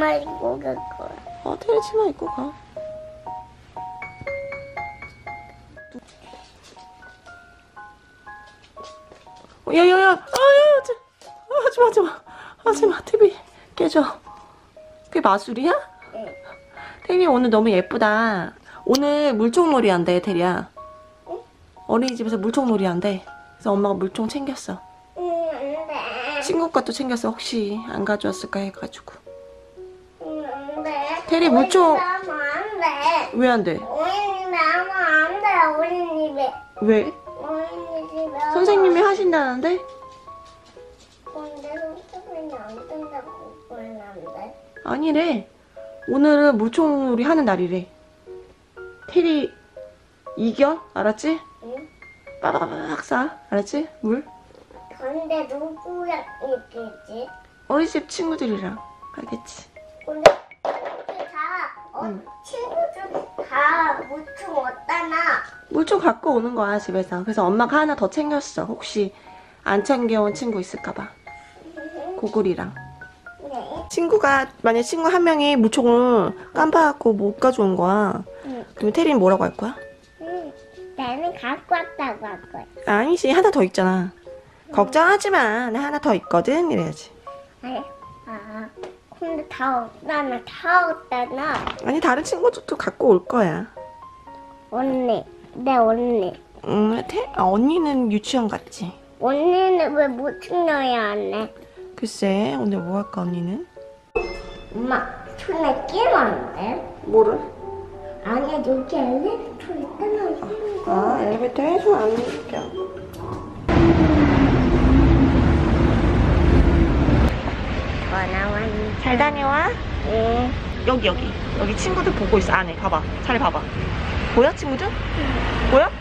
치마 입고 갈 거야. 테리 치마 입고 가. 야야야, 하지마, TV 깨져. 그게 마술이야? 응. 테리 오늘 너무 예쁘다. 오늘 물총놀이 한대, 테리야. 응? 어린이집에서 물총놀이 한대. 그래서 엄마가 물총 챙겼어. 응, 안 돼. 친구 것도 챙겼어. 혹시 안 가져왔을까 해가지고. 응, 안 돼. 테리 물총. 나면 안 돼. 왜 안 돼? 어린이집에 하면 안 돼, 어린이집에. 왜? 어린이집에 하면 선생님이 하신다는데? 근데 선생님이 안 된다고 그러면 안 돼. 아니래. 오늘은 물총놀이 하는 날이래. 테리 이겨? 알았지? 응? 빠바바박 쏴. 알았지? 물? 근데 누구랑 있겠지? 어린이집 친구들이랑 알겠지? 근데 다 응. 친구들 다 무총 왔다나. 물총 갖고 오는 거야 집에서. 그래서 엄마가 하나 더 챙겼어. 혹시 안 챙겨온 친구 있을까봐. 고글이랑. 네. 친구가 만약 친구 한 명이 물총을 깜빡하고 못 가져온 거야. 응. 그러면 테리는 뭐라고 할 거야? 응. 나는 갖고 왔다고 할 거야. 아니지, 하나 더 있잖아. 걱정하지 마, 나 하나 더 있거든 이래야지. 아니, 근데 다 없다나. 아니 다른 친구들도 갖고 올 거야. 언니, 내 언니. 언니는 유치원 갔지. 언니는 왜 무총 넣어야 안 해? 글쎄 오늘 뭐 할까 언니는? 엄마, 손에 끼면 안 돼? 뭐를? 아니야, 여기 엘리베이터 있잖아. 엘리베이터에 손 안 넣을게요. 나왔니? 잘 다녀와. 응. 여기 친구들 보고 있어. 안에 봐봐. 잘 봐봐. 보여 친구들? 보여?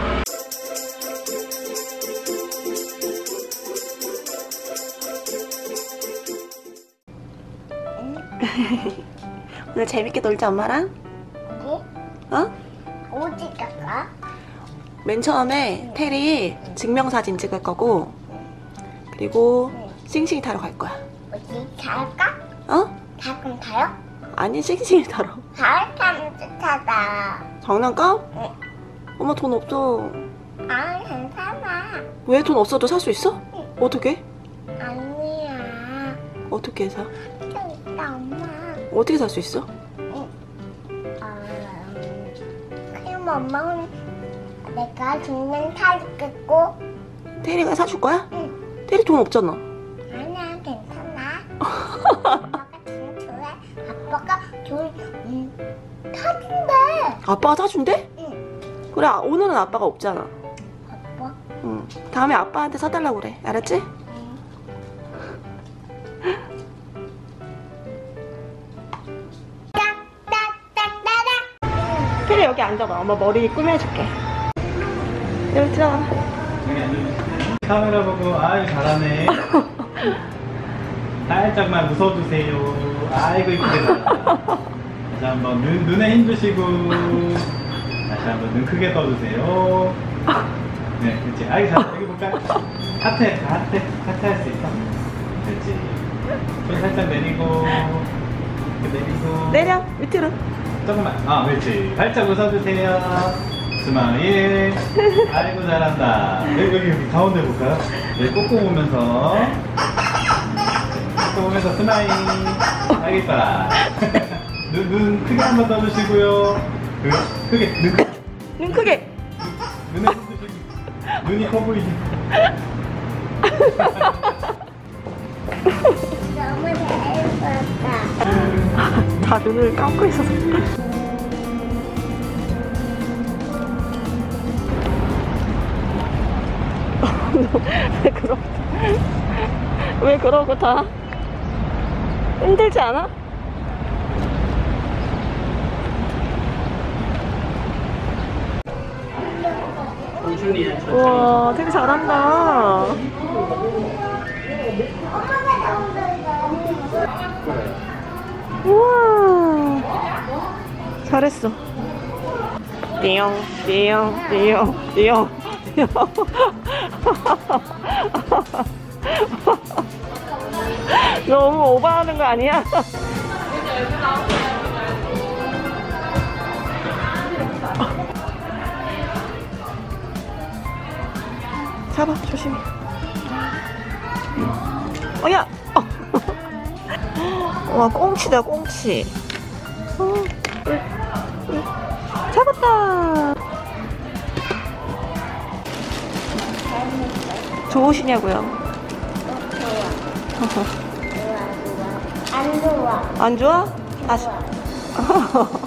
오늘 재밌게 놀자 엄마랑. 어디? 어? 어디 갈까? 맨 처음에 테리 증명사진 찍을 거고, 그리고 싱싱이 타러 갈 거야. 어디 갈까? 어? 가끔 가요? 아니 싱싱이 타러. 가을 타면 좋다다. 장난감? 응. 엄마 돈 없어. 아, 괜찮아. 왜 돈 없어도 살 수 있어? 응. 어떻게? 아니야. 어떻게 사? 좀 이따 엄마. 어떻게 살 수 있어? 그럼 엄마는 내가 종량 타겠고. 테리가 사줄 거야? 응. 테리 돈 없잖아. 아니야, 괜찮아. 아빠가 돈 좋아해. 아빠가 돈 타준대. 아빠가 사준대? 응. 그래 오늘은 아빠가 없잖아. 아빠? 응. 다음에 아빠한테 사달라고 그래. 알았지? 응. 딱딱딱딱딱. 테리 여기 앉아봐. 엄마 머리 꾸며줄게. 여기 들어가. 카메라 보고 아유 잘하네. 살짝만 웃어주세요. 아이고 이쁘다. 다시 한번 눈에 힘주시고 다시 한번 눈 크게 떠주세요. 네 그렇지. 아이고 잘 여기 볼까? 하트 할 수 있어. 그렇지. 손 살짝 내리고 이렇게 내리고 내려 밑으로. 조금만. 그렇지. 활짝 웃어주세요. 스마일. 아이고 잘한다. 여기 가운데 볼까요? 여기 꾹꾹 보면서 스마일. 아이고 이뻐라. 눈 크게 한번 떠주시고요. 크게 눈 크게. 눈에 힘주시고 눈이 커 보이지. 너무 잘했었다. 다 눈을 감고 있어서. 왜 그러고 다? 힘들지 않아? 우와 되게 잘한다. 우와 잘했어. 띠용 띠용 띠용 띠용 너무 오버하는 거 아니야? 잡아, 조심히. 야! 와, 꽁치다, 꽁치. 잡았다. 좋으시냐고요? 안 좋아. 안 좋아? 아,